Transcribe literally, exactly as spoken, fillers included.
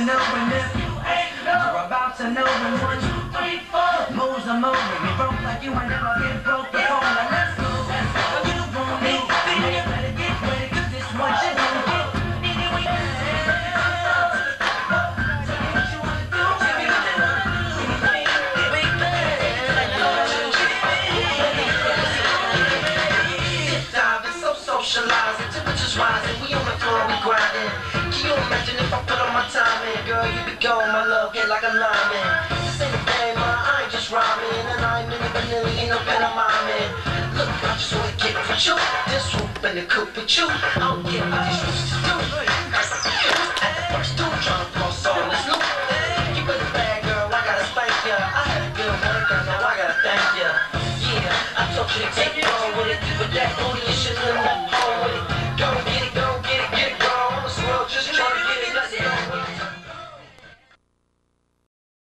know when if you ain't know. You're about to know when one, two, three, four. Moves are moving. You broke like you ain't never been broke before. Now let's go. Let's go. You gon' need to feel it. Better get ready, cause this one you gon' get. Anyway, socializing, temperatures rising, we on the floor, we grinding. Can you imagine if I put on my time in? Girl, you be gone, my love, hit like a lineman. This ain't a game, man, I ain't just rhyming. And I ain't really vanilla, ain't no pantomiming. Look, I just wanna get with you. This swoop and the coop with you. I don't care what these used to do. At the first two, tryna floss on this loop. You better bad, girl, I gotta spank ya. I had a good one, girl, now I gotta thank ya. Yeah, I told you to take it on with it, but that booty is